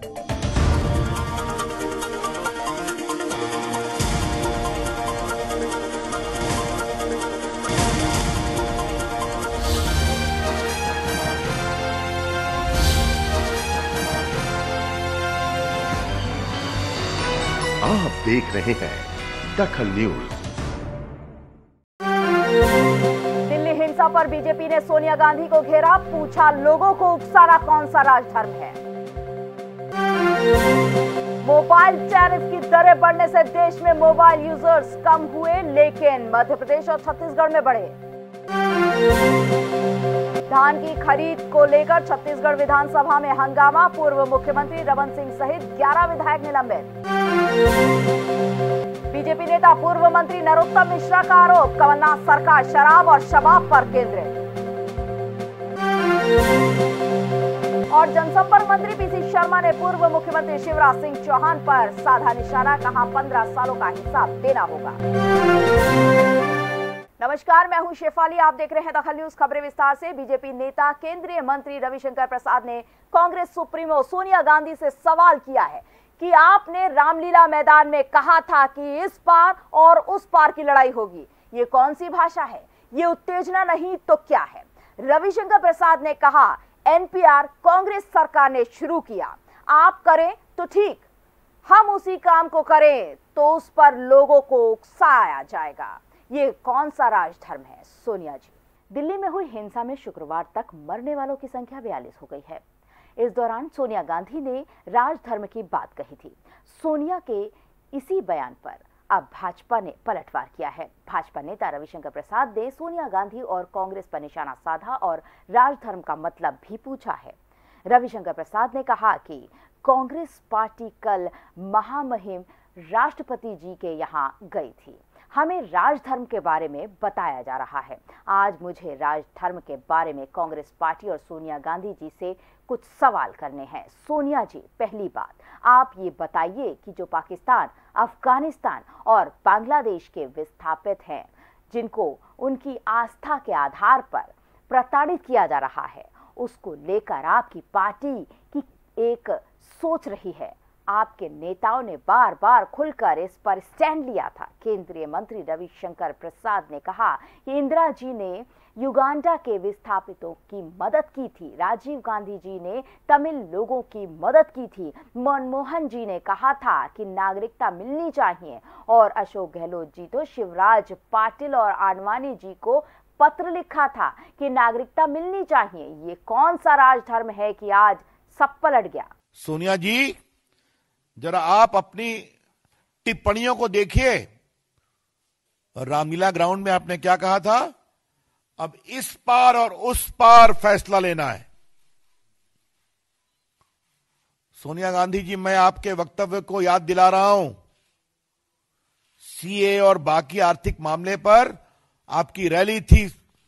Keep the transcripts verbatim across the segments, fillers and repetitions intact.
आप देख रहे हैं दखल न्यूज। दिल्ली हिंसा पर बीजेपी ने सोनिया गांधी को घेरा, पूछा लोगों को उकसाना कौन सा राजधर्म है। मोबाइल टैरिफ की दरें बढ़ने से देश में मोबाइल यूजर्स कम हुए, लेकिन मध्य प्रदेश और छत्तीसगढ़ में बढ़े। धान की खरीद को लेकर छत्तीसगढ़ विधानसभा में हंगामा, पूर्व मुख्यमंत्री रमन सिंह सहित ग्यारह विधायक निलंबित। बीजेपी नेता पूर्व मंत्री नरोत्तम मिश्रा का आरोप, कमलनाथ सरकार शराब और शबाब पर केंद्रित। और जनसंपर्क मंत्री पीसी शर्मा ने पूर्व मुख्यमंत्री शिवराज सिंह चौहान पर साधा निशाना, कहा पंद्रह सालों का हिसाब देना होगा। नमस्कार, मैं हूं शेफाली, आप देख रहे हैं दखल न्यूज। खबरें विस्तार से। बीजेपी नेता केंद्रीय मंत्री रविशंकर प्रसाद ने कांग्रेस सुप्रीमो सोनिया गांधी से सवाल किया है कि आपने रामलीला मैदान में कहा था कि इस पार और उस पार की लड़ाई होगी, ये कौन सी भाषा है, ये उत्तेजना नहीं तो क्या है। रविशंकर प्रसाद ने कहा, एनपीआर कांग्रेस सरकार ने शुरू किया, आप करें तो ठीक, हम उसी काम को करें तो उस पर लोगों को उकसाया जाएगा। ये कौन सा राजधर्म है सोनिया जी। दिल्ली में हुई हिंसा में शुक्रवार तक मरने वालों की संख्या बयालीस हो गई है। इस दौरान सोनिया गांधी ने राजधर्म की बात कही थी। सोनिया के इसी बयान पर अब भाजपा ने पलटवार किया है। भाजपा नेता रविशंकर प्रसाद ने सोनिया गांधी और कांग्रेस पर निशाना साधा और राजधर्म का मतलब भी पूछा है। रविशंकर प्रसाद ने कहा कि कांग्रेस पार्टी कल महामहिम राष्ट्रपति जी के यहाँ गई थी, हमें राजधर्म के बारे में बताया जा रहा है। आज मुझे राजधर्म के बारे में कांग्रेस पार्टी और सोनिया गांधी जी से कुछ सवाल करने हैं। सोनिया जी, पहली बात आप ये बताइए कि जो पाकिस्तान, अफगानिस्तान और बांग्लादेश के विस्थापित हैं, जिनको उनकी आस्था के आधार पर प्रताड़ित किया जा रहा है, उसको लेकर आपकी पार्टी की एक सोच रही है। आपके नेताओं ने बार बार खुलकर इस पर स्टैंड लिया था। केंद्रीय मंत्री रविशंकर प्रसाद ने कहा कि इंदिरा जी ने युगांडा के विस्थापितों की मदद की थी, राजीव गांधी जी ने तमिल लोगों की मदद की थी, मनमोहन जी ने कहा था कि नागरिकता मिलनी चाहिए, और अशोक गहलोत जी तो शिवराज पाटिल और आडवाणी जी को पत्र लिखा था कि नागरिकता मिलनी चाहिए। ये कौन सा राजधर्म है कि आज सब पलट गया। सोनिया जी, जरा आप अपनी टिप्पणियों को देखिए। रामलीला ग्राउंड में आपने क्या कहा था, अब इस पार और उस पार फैसला लेना है। सोनिया गांधी जी, मैं आपके वक्तव्य को याद दिला रहा हूं। सीए और बाकी आर्थिक मामले पर आपकी रैली थी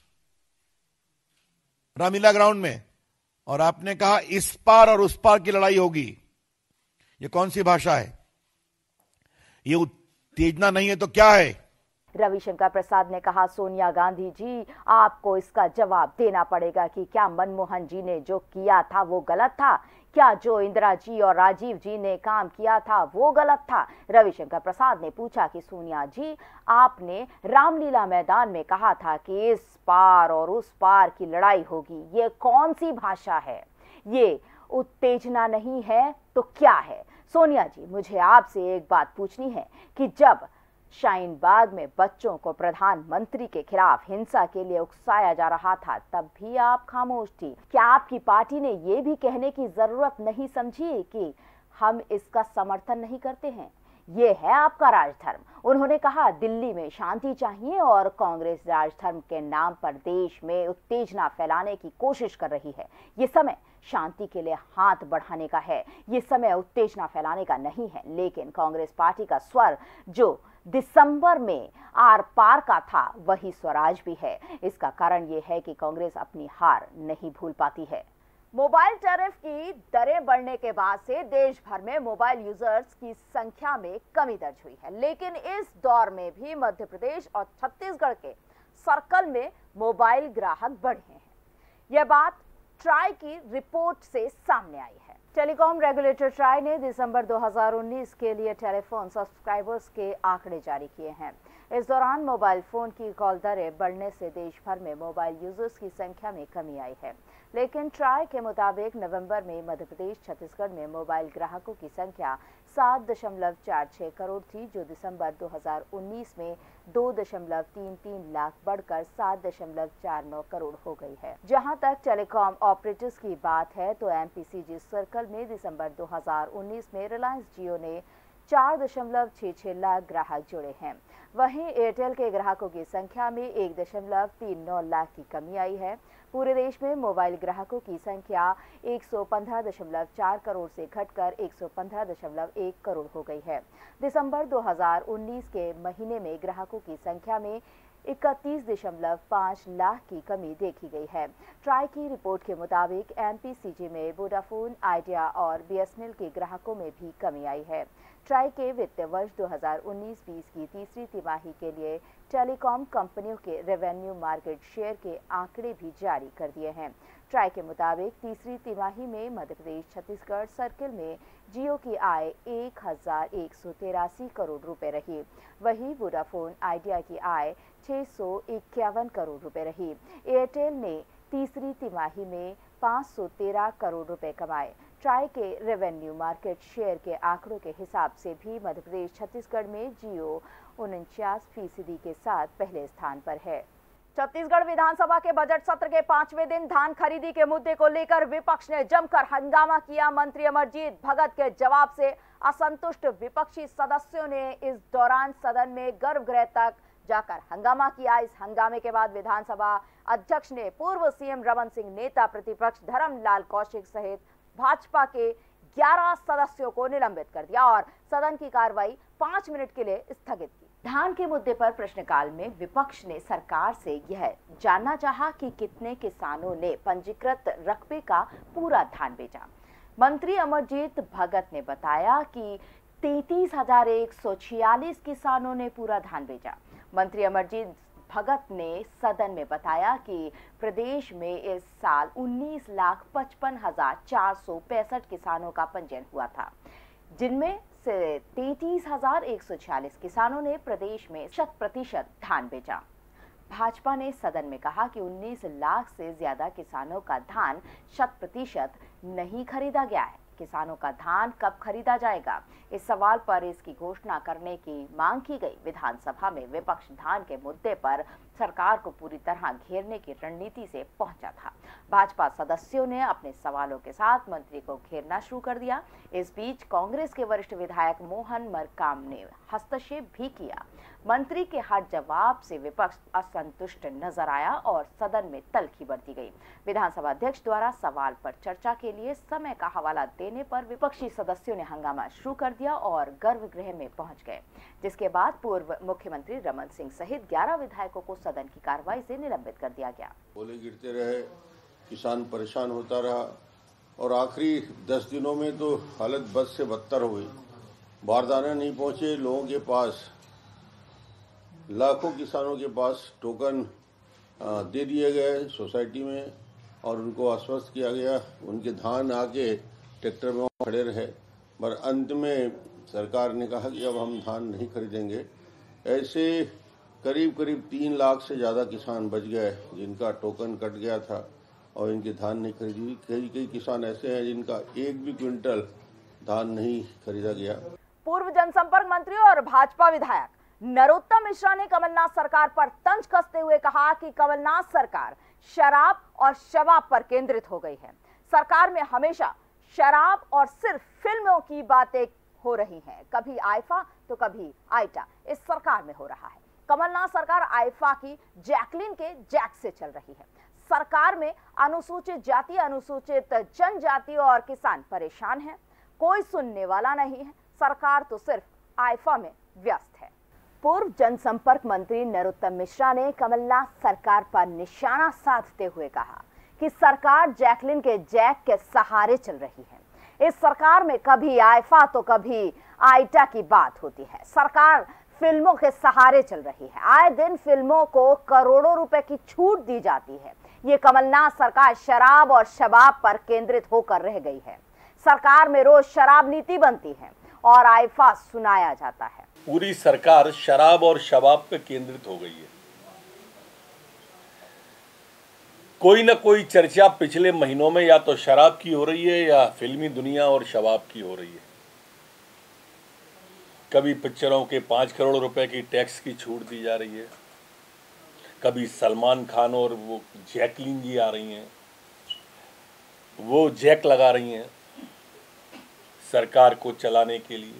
रामलीला ग्राउंड में, और आपने कहा इस पार और उस पार की लड़ाई होगी। ये कौन सी भाषा है? ये उत्तेजना नहीं है तो क्या है? रविशंकर प्रसाद ने कहा, सोनिया गांधी जी, आपको इसका जवाब देना पड़ेगा कि क्या मनमोहन जी ने जो किया था वो गलत था, क्या जो इंदिरा जी और राजीव जी ने काम किया था वो गलत था। रविशंकर प्रसाद ने पूछा कि सोनिया जी, आपने रामलीला मैदान में कहा था कि इस पार और उस पार की लड़ाई होगी, ये कौन सी भाषा है, ये उत्तेजना नहीं है तो क्या है। सोनिया जी, मुझे आपसे एक बात पूछनी है कि जब शाहीन बाग में बच्चों को प्रधानमंत्री के खिलाफ हिंसा के लिए उकसाया जा रहा था, तब भी आप खामोश थी। क्या आपकी पार्टी ने यह भी कहने की जरूरत नहीं समझी कि हम इसका समर्थन नहीं करते हैं? ये है आपका राजधर्म। उन्होंने कहा, दिल्ली में शांति चाहिए और कांग्रेस राजधर्म के नाम पर देश में उत्तेजना फैलाने की कोशिश कर रही है। ये समय शांति के लिए हाथ बढ़ाने का है, ये समय उत्तेजना फैलाने का नहीं है। लेकिन कांग्रेस पार्टी का स्वर जो दिसंबर में आर पार का था, वही स्वराज भी है। इसका कारण ये है कि कांग्रेस अपनी हार नहीं भूल पाती है। मोबाइल टैरिफ की दरें बढ़ने के बाद से देश भर में मोबाइल यूजर्स की संख्या में कमी दर्ज हुई है, लेकिन इस दौर में भी मध्य प्रदेश और छत्तीसगढ़ के सर्कल में मोबाइल ग्राहक बढ़े हैं। यह बात ट्राई की रिपोर्ट से सामने आई है। टेलीकॉम रेगुलेटर ट्राई ने दिसंबर दो हज़ार उन्नीस के लिए टेलीफोन सब्सक्राइबर्स के आंकड़े जारी किए हैं। इस दौरान मोबाइल फोन की कॉल दरें बढ़ने से देश भर में मोबाइल यूजर्स की संख्या में कमी आई है, लेकिन ट्राई के मुताबिक नवंबर में मध्य प्रदेश छत्तीसगढ़ में मोबाइल ग्राहकों की संख्या सात दशमलव चार छह करोड़ थी, जो दिसंबर दो हज़ार उन्नीस में दो दशमलव तीन तीन लाख बढ़कर सात दशमलव चार नौ करोड़ हो गई है। जहां तक टेलीकॉम ऑपरेटर्स की बात है तो एमपीसीजी सर्कल में दिसंबर दो हज़ार उन्नीस में रिलायंस जियो ने चार दशमलव छह छह लाख ग्राहक जुड़े हैं। वहीं एयरटेल के ग्राहकों की संख्या में एक दशमलव तीन नौ लाख की कमी आई है। पूरे देश में मोबाइल ग्राहकों की संख्या एक सौ पंद्रह दशमलव चार करोड़ से घटकर एक सौ पंद्रह दशमलव एक करोड़ हो गई है। दिसंबर दो हज़ार उन्नीस के महीने में ग्राहकों की संख्या में इकतीस दशमलव पाँच लाख की कमी देखी गई है। ट्राई की रिपोर्ट के मुताबिक एमपीसीजी में वोडाफोन, आइडिया और बीएसएनएल के ग्राहकों में भी कमी आई है। ट्राई के वित्तीय वर्ष दो हज़ार उन्नीस बीस की तीसरी तिमाही के लिए टेलीकॉम कंपनियों के रेवेन्यू मार्केट शेयर के आंकड़े भी जारी कर दिए हैं। ट्राई के मुताबिक तीसरी तिमाही में मध्य प्रदेश छत्तीसगढ़ सर्किल में जियो की आय एक हजार एक सौ तिरासी करोड़ रुपए रही। वहीं वोडाफोन, आइडिया की आय छह सौ इक्यावन करोड़ रुपए रही। एयरटेल ने तीसरी तिमाही में पाँच सौ तेरह करोड़ रुपए कमाए। ट्राई के रेवेन्यू मार्केट शेयर के आंकड़ों के हिसाब से भी मध्य प्रदेश छत्तीसगढ़ में जियो उनचास फीसदी के साथ पहले स्थान पर है। छत्तीसगढ़ विधानसभा के बजट सत्र के पांचवें दिन धान खरीदी के मुद्दे को लेकर विपक्ष ने जमकर हंगामा किया। मंत्री अमरजीत भगत के जवाब से असंतुष्ट विपक्षी सदस्यों ने इस दौरान सदन में गर्भगृह तक जाकर हंगामा किया। इस हंगामे के बाद विधानसभा अध्यक्ष ने पूर्व सीएम रमन सिंह, नेता प्रतिपक्ष धर्मलाल कौशिक सहित भाजपा के ग्यारह सदस्यों को निलंबित कर दिया और सदन की कार्रवाई पांच मिनट के लिए स्थगित की। धान के मुद्दे पर प्रश्नकाल में विपक्ष ने सरकार से यह जानना चाहा कि कितने किसानों ने पंजीकृत रकबे का पूरा धान बेचा। मंत्री अमरजीत भगत ने बताया कि तैंतीस हजार एक सौ छियालीस किसानों ने पूरा धान बेचा। मंत्री अमरजीत भगत ने सदन में बताया कि प्रदेश में इस साल उन्नीस लाख पचपन हजार चार सौ पैंसठ किसानों का पंजीयन हुआ था, जिनमें से तैंतीस हजार एक सौ छियालीस किसानों ने प्रदेश में शत प्रतिशत धान बेचा। भाजपा ने सदन में कहा कि उन्नीस लाख से ज्यादा किसानों का धान शत प्रतिशत नहीं खरीदा गया है। किसानों का धान कब खरीदा जाएगा, इस सवाल पर इसकी घोषणा करने की मांग की गई। विधानसभा में विपक्ष धान के मुद्दे पर सरकार को पूरी तरह घेरने की रणनीति से पहुंचा था। भाजपा सदस्यों ने अपने सवालों के साथ मंत्री को घेरना शुरू कर दिया। इस बीच कांग्रेस के वरिष्ठ विधायक मोहन मरकाम ने हस्तक्षेप भी किया। मंत्री के हर जवाब से विपक्ष असंतुष्ट नजर आया और सदन में तल्खी बढ़ती गई। विधानसभा अध्यक्ष द्वारा सवाल पर चर्चा के लिए समय का हवाला देने पर विपक्षी सदस्यों ने हंगामा शुरू कर दिया और गर्भगृह में पहुंच गए, जिसके बाद पूर्व मुख्यमंत्री रमन सिंह सहित ग्यारह विधायकों को सदन की कार्रवाई से निलंबित कर दिया गया। ओले गिरते रहे, किसान परेशान होता रहा और आखिरी दस दिनों में तो हालत बद से बदतर हुई। बारदाना नहीं पहुंचे लोगों के पास। लाखों किसानों के पास टोकन दे दिए गए सोसाइटी में और उनको आश्वस्त किया गया। उनके धान आके ट्रैक्टर में खड़े रहे, पर अंत में सरकार ने कहा कि अब हम धान नहीं खरीदेंगे। ऐसे करीब करीब तीन लाख से ज़्यादा किसान बच गए जिनका टोकन कट गया था और इनके धान नहीं खरीदी। कई कई किसान ऐसे हैं जिनका एक भी क्विंटल धान नहीं खरीदा गया। पूर्व जनसंपर्क मंत्री और भाजपा विधायक नरोत्तम मिश्रा ने कमलनाथ सरकार पर तंज कसते हुए कहा कि कमलनाथ सरकार शराब और शबाब पर केंद्रित हो गई है। सरकार में हमेशा शराब और सिर्फ फिल्मों की बातें हो रही हैं। कभी आइफा तो कभी आइटा इस सरकार में हो रहा है। कमलनाथ सरकार आइफा की जैकलिन के जैक से चल रही है। सरकार में अनुसूचित जाति, अनुसूचित जनजाति और किसान परेशान हैं। कोई सुनने वाला नहीं है। सरकार तो सिर्फ आइफा में व्यस्त है। पूर्व जनसंपर्क मंत्री नरोत्तम मिश्रा ने कमलनाथ सरकार पर निशाना साधते हुए कहा कि सरकार जैकलिन के जैक के सहारे चल रही है। इस सरकार में कभी आइफा तो कभी आइटा की बात होती है। सरकार फिल्मों के सहारे चल रही है। आए दिन फिल्मों को करोड़ों रुपए की छूट दी जाती है। ये कमलनाथ सरकार शराब और शबाब पर केंद्रित होकर रह गई है। सरकार में रोज शराब नीति बनती है और आईफा सुनाया जाता है। पूरी सरकार शराब और शबाब पे केंद्रित हो गई है। कोई ना कोई चर्चा पिछले महीनों में या तो शराब की हो रही है या फिल्मी दुनिया और शबाब की हो रही है। कभी पिक्चरों के पाँच करोड़ रुपए की टैक्स की छूट दी जा रही है, कभी सलमान खान और वो जैकलीन जी आ रही हैं, वो जैक लगा रही हैं सरकार को चलाने के लिए।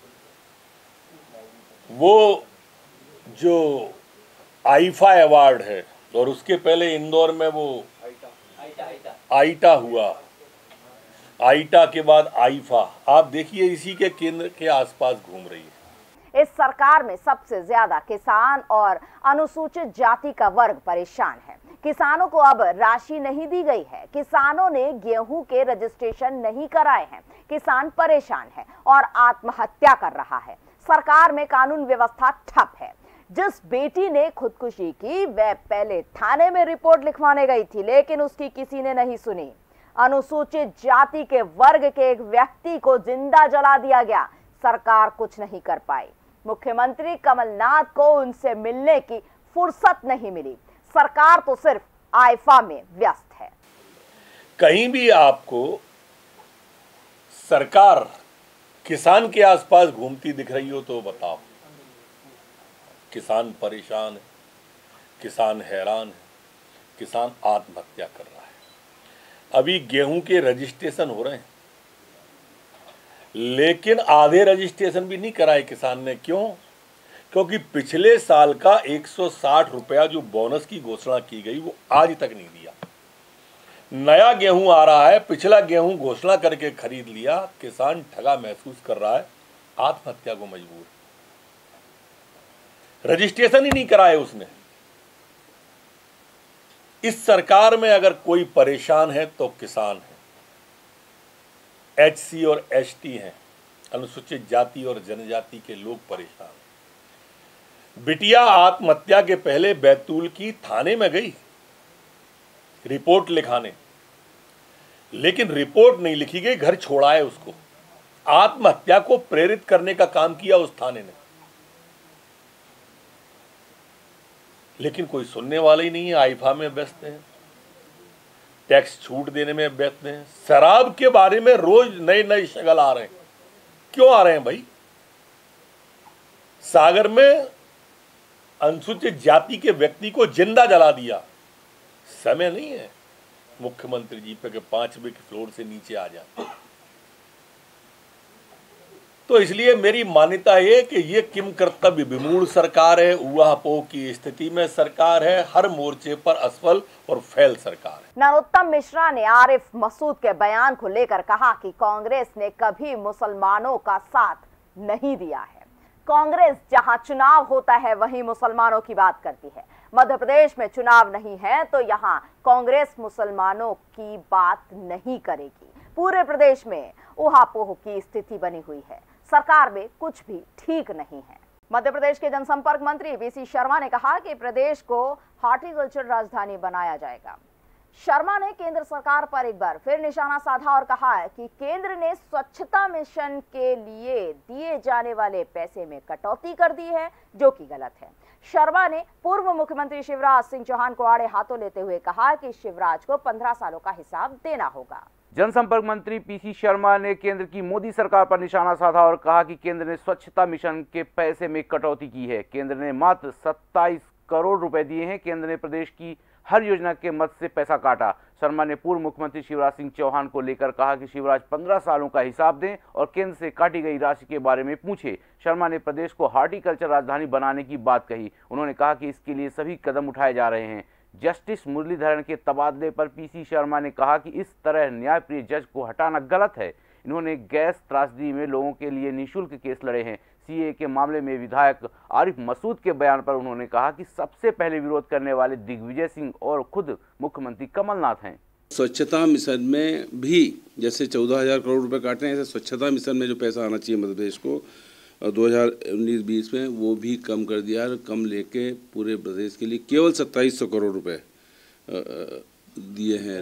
वो जो आईफा अवार्ड है और उसके पहले इंदौर में वो आईटा हुआ, आईटा के बाद आईफा, आप देखिए इसी के केंद्र के आसपास घूम रही है। इस सरकार में सबसे ज्यादा किसान और अनुसूचित जाति का वर्ग परेशान है। किसानों को अब राशि नहीं दी गई है, किसानों ने गेहूं के रजिस्ट्रेशन नहीं कराए हैं, किसान परेशान है और आत्महत्या कर रहा है। सरकार में कानून व्यवस्था ठप है। जिस बेटी ने खुदकुशी की वह पहले थाने में रिपोर्ट लिखवाने गई थी, लेकिन उसकी किसी ने नहीं सुनी। अनुसूचित जाति के वर्ग के एक व्यक्ति को जिंदा जला दिया गया, सरकार कुछ नहीं कर पाई। मुख्यमंत्री कमलनाथ को उनसे मिलने की फुर्सत नहीं मिली। सरकार तो सिर्फ आईफा में व्यस्त है। कहीं भी आपको सरकार किसान के आसपास घूमती दिख रही हो तो बताओ। किसान परेशान है, किसान हैरान है, किसान आत्महत्या कर रहा है। अभी गेहूं के रजिस्ट्रेशन हो रहे हैं, लेकिन आधे रजिस्ट्रेशन भी नहीं कराए किसान ने। क्यों? क्योंकि पिछले साल का एक सौ साठ रुपया जो बोनस की घोषणा की गई वो आज तक नहीं दिया। नया गेहूं आ रहा है, पिछला गेहूं घोषणा करके खरीद लिया, किसान ठगा महसूस कर रहा है, आत्महत्या को मजबूर। रजिस्ट्रेशन ही नहीं कराए उसने। इस सरकार में अगर कोई परेशान है तो किसान है, एचसी और एसटी हैं, अनुसूचित जाति और जनजाति के लोग परेशान हैं। बिटिया आत्महत्या के पहले बैतूल की थाने में गई रिपोर्ट लिखाने, लेकिन रिपोर्ट नहीं लिखी गई, घर छोड़ा है उसको। आत्महत्या को प्रेरित करने का काम किया उस थाने ने, लेकिन कोई सुनने वाला ही नहीं है। आईफा में व्यस्त हैं, टैक्स छूट देने में व्यस्त हैं। शराब के बारे में रोज नए नए शगल आ रहे हैं। क्यों आ रहे हैं भाई? सागर में अनुसूचित जाति के व्यक्ति को जिंदा जला दिया। समय नहीं है मुख्यमंत्री जी पे कि पांचवें के फ्लोर से नीचे आ जाए। तो इसलिए मेरी मान्यता है कि ये किम कर्तव्य विमूढ़ सरकार है, ऊहापोह की स्थिति में सरकार है, हर मोर्चे पर असफल और फेल सरकार है। नरोत्तम मिश्रा ने आरिफ मसूद के बयान को लेकर कहा कि कांग्रेस ने कभी मुसलमानों का साथ नहीं दिया है। कांग्रेस जहां चुनाव होता है वहीं मुसलमानों की बात करती है। मध्य प्रदेश में चुनाव नहीं है तो यहां कांग्रेस मुसलमानों की बात नहीं करेगी। पूरे प्रदेश में ऊहापोह की स्थिति बनी हुई है। सरकार में कुछ भी ठीक नहीं है। मध्य प्रदेश के जनसंपर्क मंत्री पीसी शर्मा ने कहा कि प्रदेश को हॉर्टिकल्चर राजधानी बनाया जाएगा। शर्मा ने केंद्र सरकार पर एक बार फिर निशाना साधा और कहा है कि केंद्र ने स्वच्छता मिशन के लिए दिए जाने वाले पैसे में कटौती कर दी है, जो कि गलत है। शर्मा ने पूर्व मुख्यमंत्री शिवराज सिंह चौहान को आड़े हाथों लेते हुए कहा कि शिवराज को पंद्रह सालों का हिसाब देना होगा। जनसंपर्क मंत्री पीसी शर्मा ने केंद्र की मोदी सरकार पर निशाना साधा और कहा कि केंद्र ने स्वच्छता मिशन के पैसे में कटौती की है। केंद्र ने मात्र सत्ताईस करोड़ रुपए दिए हैं। केंद्र ने प्रदेश की हर योजना के मद से पैसा काटा। शर्मा ने पूर्व मुख्यमंत्री शिवराज सिंह चौहान को लेकर कहा कि शिवराज पंद्रह सालों का हिसाब दें और केंद्र से काटी गई राशि के बारे में पूछे। शर्मा ने प्रदेश को हॉर्टिकल्चर राजधानी बनाने की बात कही। उन्होंने कहा कि इसके लिए सभी कदम उठाए जा रहे हैं। जस्टिस मुरलीधरन के तबादले पर पीसी शर्मा ने कहा कि इस तरह न्यायप्रिय जज को हटाना गलत है। इन्होंने गैस त्रासदी में लोगों के लिए निःशुल्क केस लड़े हैं। सीए के मामले में विधायक आरिफ मसूद के बयान पर उन्होंने कहा कि सबसे पहले विरोध करने वाले दिग्विजय सिंह और खुद मुख्यमंत्री कमलनाथ हैं। स्वच्छता मिशन में भी जैसे चौदह हजार करोड़ रुपए काटे हैं, ऐसे स्वच्छता मिशन में जो पैसा आना चाहिए मध्य प्रदेश को दो हजार उन्नीस बीस में, वो भी कम कर दिया और कम लेके पूरे प्रदेश के लिए केवल सत्ताईस सौ करोड़ रुपए दिए हैं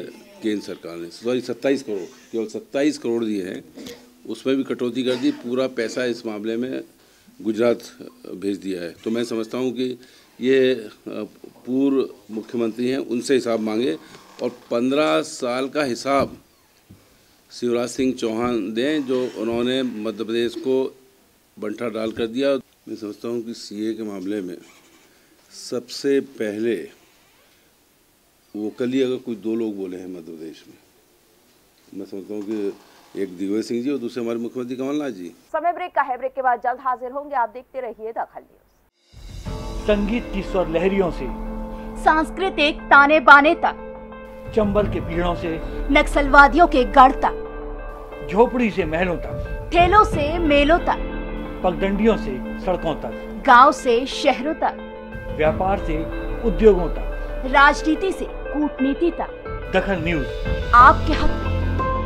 केंद्र सरकार ने, सॉरी सत्ताईस करोड़, केवल सत्ताईस करोड़ दिए हैं, उसमें भी कटौती कर दी। पूरा पैसा इस मामले में गुजरात भेज दिया है। तो मैं समझता हूँ कि ये पूर्व मुख्यमंत्री हैं, उनसे हिसाब मांगे और पंद्रह साल का हिसाब शिवराज सिंह चौहान दें, जो उन्होंने मध्य प्रदेश को बंठा डाल कर दिया। मैं समझता हूँ कि सीए के मामले में सबसे पहले वोकली अगर कुछ दो लोग बोले हैं मध्य प्रदेश में, मैं समझता हूँ कि एक दिग्विजय सिंह जी और दूसरे हमारे मुख्यमंत्री कमलनाथ जी। समय ब्रेक का है, ब्रेक के बाद जल्द हाजिर होंगे। आप देखते रहिए दखल न्यूज। संगीत की स्वर लहरियों से सांस्कृतिक ताने बाने तक, चंबल के पीड़ों से नक्सलवादियों के गढ़ तक, झोपड़ी से महलों तक, ठेलों से मेलों तक, पगडंडियों से सड़कों तक, गांव से शहरों तक, व्यापार से उद्योगों तक, राजनीति से कूटनीति तक, दखल न्यूज आपके हक में।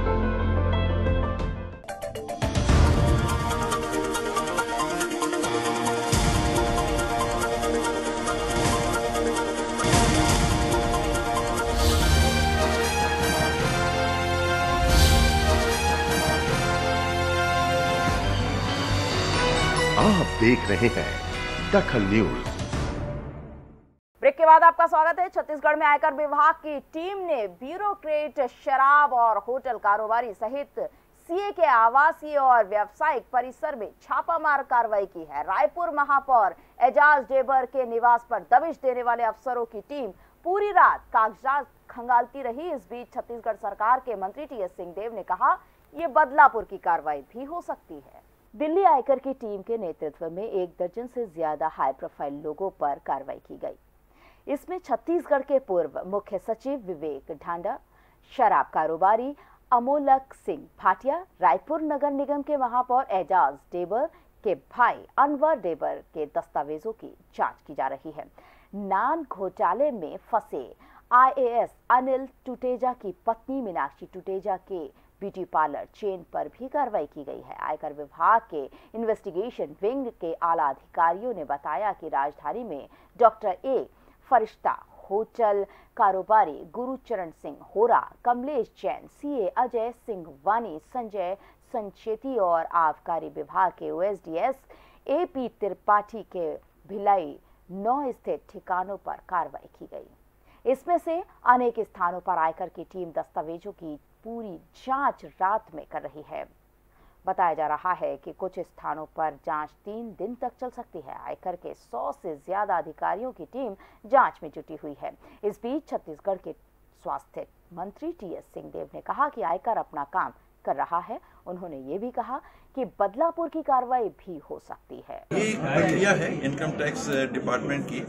आप देख रहे हैं दखल न्यूज। ब्रेक के बाद आपका स्वागत है। छत्तीसगढ़ में आयकर विभाग की टीम ने ब्यूरोक्रेट, शराब और होटल कारोबारी सहित सीए के आवासीय और व्यावसायिक परिसर में छापामार कार्रवाई की है। रायपुर महापौर एजाज डेबर के निवास पर दबिश देने वाले अफसरों की टीम पूरी रात कागजात खंगालती रही। इस बीच छत्तीसगढ़ सरकार के मंत्री टी एस सिंहदेव ने कहा, ये बदलापुर की कार्रवाई भी हो सकती है। दिल्ली आयकर की टीम के नेतृत्व में एक दर्जन से ज्यादा हाई प्रोफाइल लोगों पर कार्रवाई की गई। इसमें छत्तीसगढ़ के पूर्व मुख्य सचिव विवेक ढांडा, शराब कारोबारी अमोलक सिंह भाटिया, रायपुर नगर निगम के महापौर एजाज डेबर के भाई अनवर डेबर के दस्तावेजों की जांच की जा रही है। नान घोटाले में फंसे I A S Anil Tuteja की पत्नी मीनाक्षी टुटेजा के ब्यूटी पार्लर चेन पर भी कार्रवाई की गई है। आयकर विभाग के इन्वेस्टिगेशन विंग के आला अधिकारियों ने बताया कि राजधानी में डॉक्टर ए फरिश्ता, होटल कारोबारी गुरुचरण सिंह होरा, कमलेश जैन, सीए अजय सिंह वानी, संजय संचेती और आबकारी विभाग के O S D S A P Tripathi के भिलाई नौ स्थित ठिकानों पर कार्रवाई की गई। इसमें से अनेक स्थानों पर आयकर की टीम दस्तावेजों की पूरी जांच रात में कर रही है। बताया जा रहा है कि कुछ स्थानों पर जांच तीन दिन तक चल सकती है। आयकर के सौ से ज्यादा अधिकारियों की टीम जांच में जुटी हुई है। इस बीच छत्तीसगढ़ के स्वास्थ्य मंत्री टी एस सिंहदेव ने कहा कि आयकर अपना काम कर रहा है। उन्होंने ये भी कहा कि बदलापुर की कार्रवाई भी हो सकती है। ये एक प्रक्रिया है इनकम टैक्स डिपार्टमेंट की।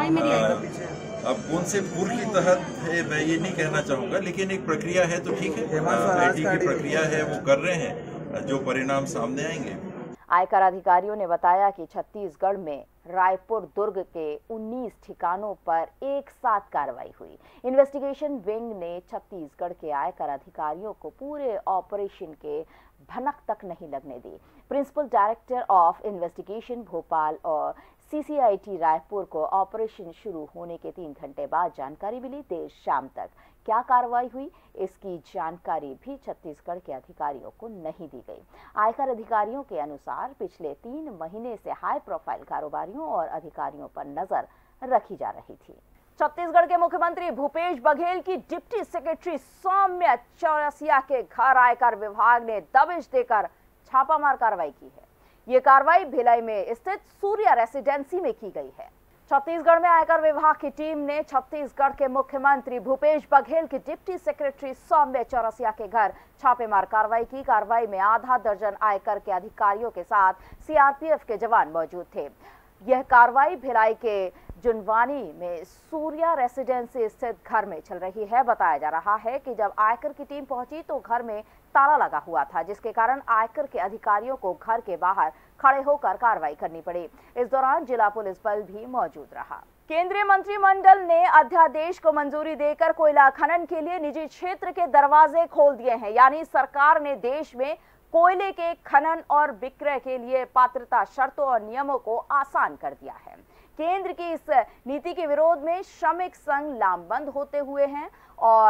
अब कौन से पूर्व के तहत है मैं ये नहीं कहना चाहूंगा, लेकिन एक प्रक्रिया है तो ठीक है। आईटी की प्रक्रिया है, वो कर रहे हैं, जो परिणाम सामने आएंगे। आयकर अधिकारियों ने बताया कि छत्तीसगढ़ में रायपुर दुर्ग के उन्नीस ठिकानों पर एक साथ कार्रवाई हुई। इन्वेस्टिगेशन विंग ने छत्तीसगढ़ के आयकर अधिकारियों को पूरे ऑपरेशन के भनक तक नहीं लगने दी। Principal director of investigation Bhopal और C C I T Raipur को ऑपरेशन शुरू होने के तीन घंटे बाद जानकारी मिली। देर शाम तक क्या कार्रवाई हुई, इसकी जानकारी भी छत्तीसगढ़ के अधिकारियों को नहीं दी गई। आयकर अधिकारियों के अनुसार पिछले तीन महीने से हाई प्रोफाइल कारोबारियों और अधिकारियों पर नजर रखी जा रही थी। छत्तीसगढ़ के मुख्यमंत्री भूपेश बघेल की डिप्टी सेक्रेटरी सौम्या चौरसिया के घर आयकर विभाग ने दबिश देकर छापामार कार्रवाई की है। ये कार्रवाई भिलाई में स्थित सूर्या रेसिडेंसी में की गई है। छत्तीसगढ़ में आयकर विभाग की टीम ने छत्तीसगढ़ के मुख्यमंत्री भूपेश बघेल की डिप्टी सेक्रेटरी सौम्या चौरसिया के घर छापेमार कार्रवाई की। कार्रवाई में आधा दर्जन आयकर के अधिकारियों के साथ सी आर पी एफ के जवान मौजूद थे। यह कार्रवाई भिलाई के जुनवानी में सूर्या रेसिडेंसी स्थित घर में चल रही है। बताया जा रहा है कि जब आयकर की टीम पहुंची तो घर में ताला लगा हुआ था, जिसके कारण आयकर के अधिकारियों को घर के बाहर खड़े होकर कार्रवाई करनी पड़ी। इस दौरान जिला पुलिस बल भी मौजूद रहा। केंद्रीय मंत्रिमंडल ने अध्यादेश को मंजूरी देकर कोयला खनन के लिए निजी क्षेत्र के दरवाजे खोल दिए हैं। यानी सरकार ने देश में कोयले के खनन और विक्रय के लिए पात्रता शर्तों और नियमों को आसान कर दिया है। केंद्र की इस नीति के विरोध में श्रमिक संघ लामबंद होते हुए हैं और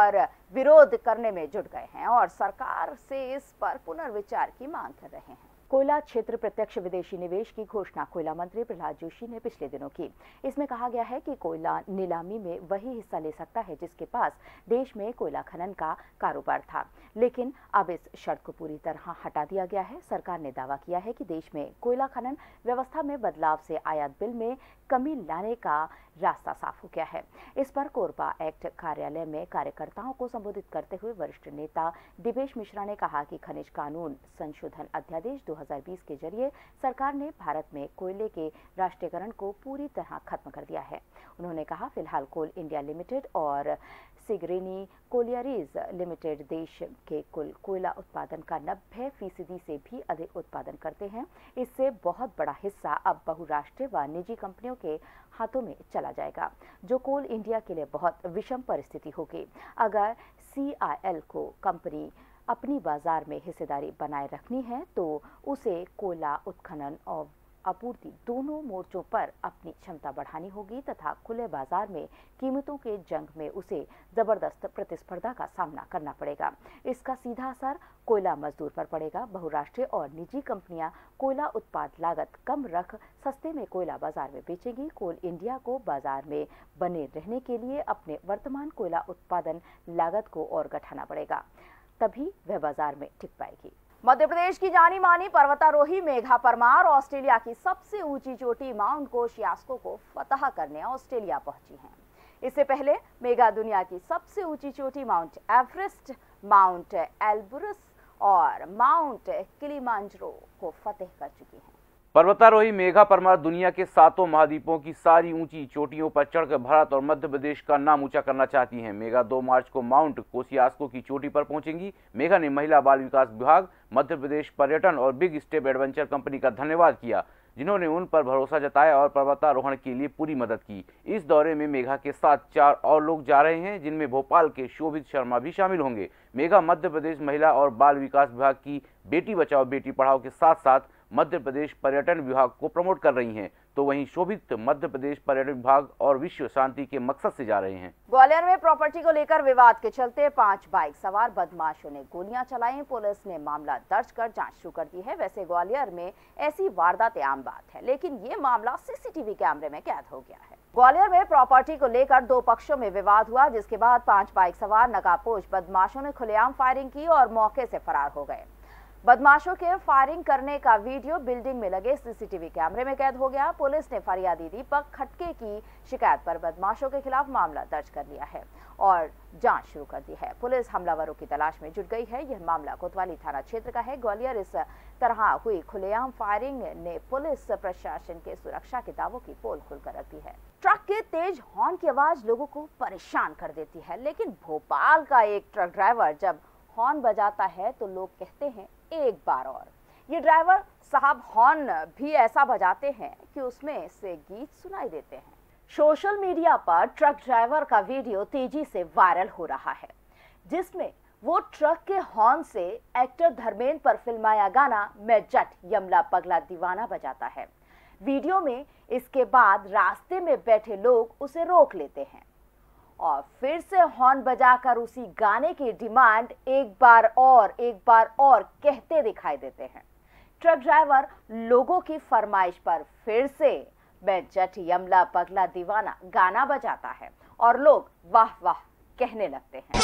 विरोध करने में जुट गए हैं और सरकार से इस पर पुनर्विचार की मांग कर रहे हैं। कोयला क्षेत्र प्रत्यक्ष विदेशी निवेश की घोषणा कोयला मंत्री प्रहलाद जोशी ने पिछले दिनों की। इसमें कहा गया है कि कोयला नीलामी में वही हिस्सा ले सकता है जिसके पास देश में कोयला खनन का कारोबार था, लेकिन अब इस शर्त को पूरी तरह हटा दिया गया है। सरकार ने दावा किया है कि देश में कोयला खनन व्यवस्था में बदलाव से आयात बिल में कमी लाने का रास्ता साफ हो गया है। इस पर कोरबा एक्ट कार्यालय में कार्यकर्ताओं को संबोधित करते हुए वरिष्ठ नेता दिवेश मिश्रा ने कहा कि खनिज कानून संशोधन अध्यादेश दो हज़ार बीस के जरिए सरकार ने भारत में कोयले के राष्ट्रीयकरण को पूरी तरह खत्म कर दिया है। उन्होंने कहा, फिलहाल कोल इंडिया लिमिटेड और सिगरेनी कोलियरीज लिमिटेड देश के कुल कोयला उत्पादन का नब्बे फीसदी से भी अधिक उत्पादन करते हैं। इससे बहुत बड़ा हिस्सा अब बहुराष्ट्रीय व निजी कंपनियों के हाथों में चला जाएगा, जो कोल इंडिया के लिए बहुत विषम परिस्थिति होगी। अगर सी आई एल को कंपनी अपनी बाजार में हिस्सेदारी बनाए रखनी है तो उसे कोयला उत्खनन और आपूर्ति दोनों मोर्चों पर अपनी क्षमता बढ़ानी होगी तथा खुले बाजार में कीमतों के जंग में उसे जबरदस्त प्रतिस्पर्धा का सामना करना पड़ेगा। इसका सीधा असर कोयला मजदूर पर पड़ेगा। बहुराष्ट्रीय और निजी कंपनियां कोयला उत्पाद लागत कम रख सस्ते में कोयला बाजार में बेचेगी। कोल इंडिया को बाजार में बने रहने के लिए अपने वर्तमान कोयला उत्पादन लागत को और घटाना पड़ेगा, तभी वह बाजार में टिक पाएगी। मध्य प्रदेश की जानी मानी पर्वतारोही मेघा परमार ऑस्ट्रेलिया की सबसे ऊंची चोटी माउंट कोशियास्को को फतह करने ऑस्ट्रेलिया पहुंची हैं। इससे पहले मेघा दुनिया की सबसे ऊंची चोटी माउंट एवरेस्ट, माउंट एल्ब्रुस और माउंट किलिमांजारो को फतेह कर चुकी हैं। पर्वतारोही मेघा परमार दुनिया के सातों महाद्वीपों की सारी ऊंची चोटियों पर चढ़कर भारत और मध्य प्रदेश का नाम ऊंचा करना चाहती हैं। मेघा दो मार्च को माउंट कोशियास्को की चोटी पर पहुंचेंगी। मेघा ने महिला बाल विकास विभाग, मध्य प्रदेश पर्यटन और बिग स्टेप एडवेंचर कंपनी का धन्यवाद किया, जिन्होंने उन पर भरोसा जताया और पर्वतारोहण के लिए पूरी मदद की। इस दौरे में मेघा के साथ चार और लोग जा रहे हैं, जिनमें भोपाल के शोभित शर्मा भी शामिल होंगे। मेघा मध्य प्रदेश महिला और बाल विकास विभाग की बेटी बचाओ बेटी पढ़ाओ के साथ साथ मध्य प्रदेश पर्यटन विभाग को प्रमोट कर रही हैं, तो वहीं शोभित मध्य प्रदेश पर्यटन विभाग और विश्व शांति के मकसद से जा रहे हैं। ग्वालियर में प्रॉपर्टी को लेकर विवाद के चलते पांच बाइक सवार बदमाशों ने गोलियां चलाई। पुलिस ने मामला दर्ज कर जांच शुरू कर दी है। वैसे ग्वालियर में ऐसी वारदातें आम बात है, लेकिन ये मामला सीसीटीवी कैमरे में कैद हो गया है। ग्वालियर में प्रॉपर्टी को लेकर दो पक्षों में विवाद हुआ, जिसके बाद पांच बाइक सवार नकाबपोश बदमाशों ने खुलेआम फायरिंग की और मौके से फरार हो गए। बदमाशों के फायरिंग करने का वीडियो बिल्डिंग में लगे सीसीटीवी कैमरे में कैद हो गया। पुलिस ने फरियादी दीपक खटके की शिकायत पर बदमाशों के खिलाफ मामला दर्ज कर लिया है और जांच शुरू कर दी है। पुलिस हमलावरों की तलाश में जुट गई है। यह मामला कोतवाली थाना क्षेत्र का है। ग्वालियर इस तरह हुई खुलेआम फायरिंग ने पुलिस प्रशासन के सुरक्षा के दावों की पोल खुलकर रख दी है। ट्रक के तेज हॉर्न की आवाज लोगों को परेशान कर देती है, लेकिन भोपाल का एक ट्रक ड्राइवर जब हॉर्न बजाता है तो लोग कहते हैं एक बार और। ये ड्राइवर साहब हॉर्न भी ऐसा बजाते हैं कि उसमें से गीत सुनाई देते हैं। सोशल मीडिया पर ट्रक ड्राइवर का वीडियो तेजी से वायरल हो रहा है, जिसमें वो ट्रक के हॉर्न से एक्टर धर्मेंद्र पर फिल्माया गाना मैं जट यमला पगला दीवाना बजाता है। वीडियो में इसके बाद रास्ते में बैठे लोग उसे रोक लेते हैं और फिर से हॉर्न बजाकर उसी गाने की डिमांड एक बार और एक बार और कहते दिखाई देते हैं। ट्रक ड्राइवर लोगों की फरमाइश पर फिर से मैं जट यमला पगला दीवाना गाना बजाता है और लोग वाह वाह कहने लगते हैं।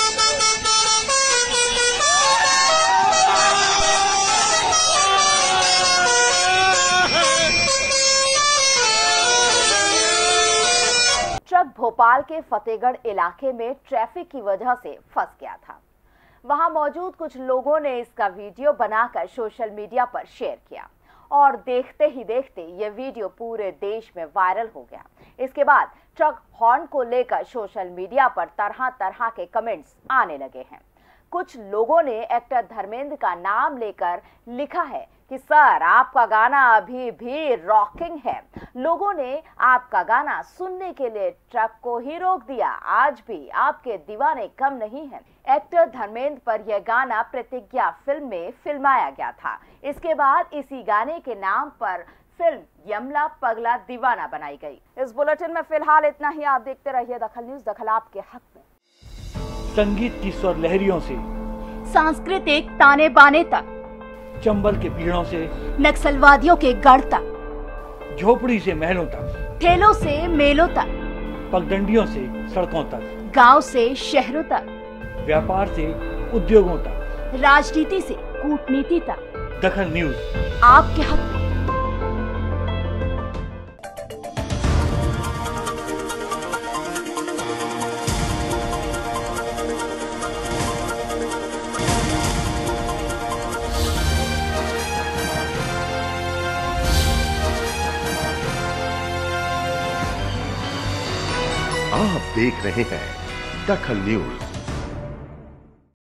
ट्रक भोपाल के फतेहगढ़ इलाके में ट्रैफिक की वजह से फंस गया था। वहां मौजूद कुछ लोगों ने इसका वीडियो बनाकर सोशल मीडिया पर शेयर किया और देखते ही देखते ये वीडियो पूरे देश में वायरल हो गया। इसके बाद ट्रक हॉर्न को लेकर सोशल मीडिया पर तरह तरह के कमेंट्स आने लगे हैं। कुछ लोगों ने एक्टर धर्मेंद्र का नाम लेकर लिखा है कि सर आपका गाना अभी भी रॉकिंग है। लोगों ने आपका गाना सुनने के लिए ट्रक को ही रोक दिया। आज भी आपके दीवाने कम नहीं हैं। एक्टर धर्मेंद्र पर यह गाना प्रतिज्ञा फिल्म में फिल्माया गया था। इसके बाद इसी गाने के नाम पर फिल्म यमला पगला दीवाना बनाई गई। इस बुलेटिन में फिलहाल इतना ही। आप देखते रहिए दखल न्यूज, दखल आपके हक में। संगीत की स्वर लहरियों से सांस्कृतिक ताने बाने तक, चंबल के पीड़ों से नक्सलवादियों के गढ़ तक, झोपड़ी से महलों तक, ठेलों से मेलों तक, पगडंडियों से सड़कों तक, गांव से शहरों तक, व्यापार से उद्योगों तक, राजनीति से कूटनीति तक, दखल न्यूज आपके हक में। आप देख रहे हैं दखल न्यूज।